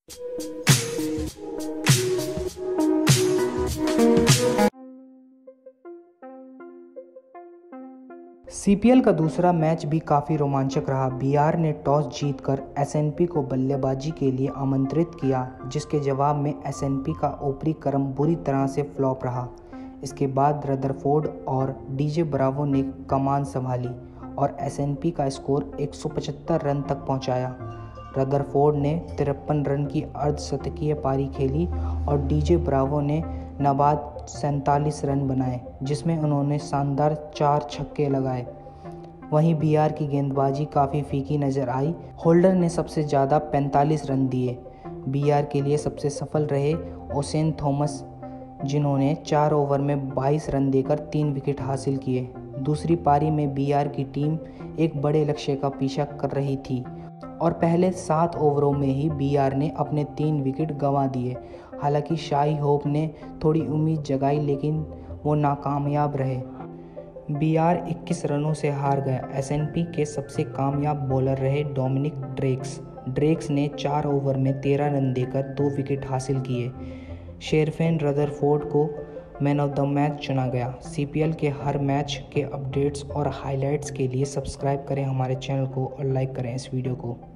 CPL का दूसरा match भी काफ़ी रोमांचक रहा। बीआर ने टॉस जीतकर एसएनपी को बल्लेबाजी के लिए आमंत्रित किया, जिसके जवाब में एसएनपी का ऊपरी क्रम बुरी तरह से फ्लॉप रहा। इसके बाद रदरफोर्ड और डीजे ब्रावो ने कमान संभाली और एसएनपी का स्कोर 175 रन तक पहुंचाया। रदरफोर्ड ने 53 रन की अर्धशतकीय पारी खेली और डीजे ब्रावो ने नाबाद 47 रन बनाए, जिसमें उन्होंने शानदार 4 छक्के लगाए। वहीं बीआर की गेंदबाजी काफ़ी फीकी नज़र आई। होल्डर ने सबसे ज़्यादा 45 रन दिए। बीआर के लिए सबसे सफल रहे ओशेन थॉमस, जिन्होंने 4 ओवर में 22 रन देकर 3 विकेट हासिल किए। दूसरी पारी में बीआर की टीम एक बड़े लक्ष्य का पीछा कर रही थी और पहले 7 ओवरों में ही बीआर ने अपने 3 विकेट गंवा दिए। हालांकि शाई होप ने थोड़ी उम्मीद जगाई, लेकिन वो नाकामयाब रहे। बीआर 21 रनों से हार गया। एसएनपी के सबसे कामयाब बॉलर रहे डोमिनिक ड्रेक्स ने 4 ओवर में 13 रन देकर 2 विकेट हासिल किए। शेरफेन रदरफोर्ड को मैन ऑफ द मैच चुना गया। सीपीएल के हर मैच के अपडेट्स और हाइलाइट्स के लिए सब्सक्राइब करें हमारे चैनल को और लाइक करें इस वीडियो को।